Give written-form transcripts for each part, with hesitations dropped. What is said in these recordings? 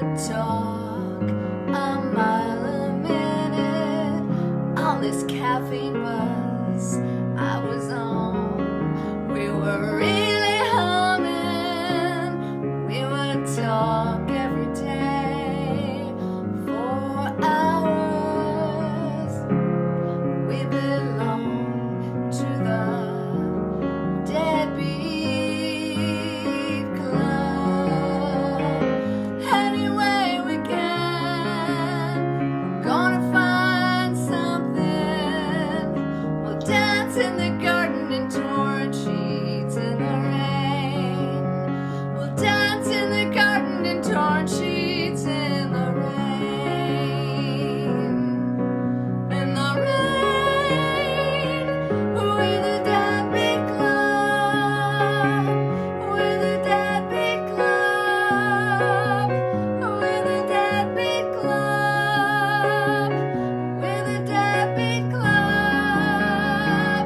would talk a mile a minute on this caffeine bus I was on. We were really humming. We would talk every day for hours. We belong to the Deadbeat Club. Anyway we can, gonna find something. We'll dance in the garden and torn sheets in the rain. We'll dance in the garden and torn sheets in the rain. In the rain, we're the Deadbeat Club. We're the Deadbeat Club. We're the Deadbeat Club. We're the Deadbeat Club.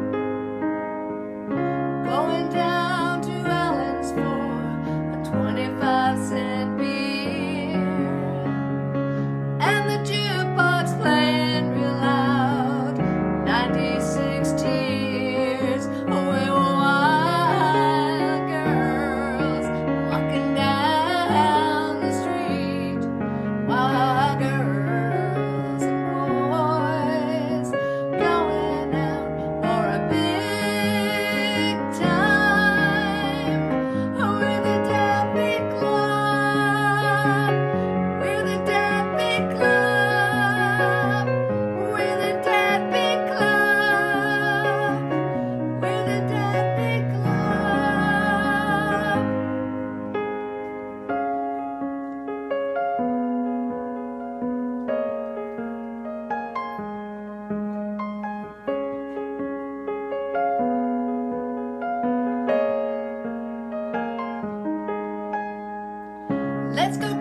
Going down to Allen's for a 25-cent beer, and the jukebox playing real loud, 96 Tears. We were wild girls walking down the street, wild girls and boys going out for a big time. We're the Deadbeat Club. We're the Deadbeat Club. We're the Deadbeat Club. We're the Deadbeat Club. Let's go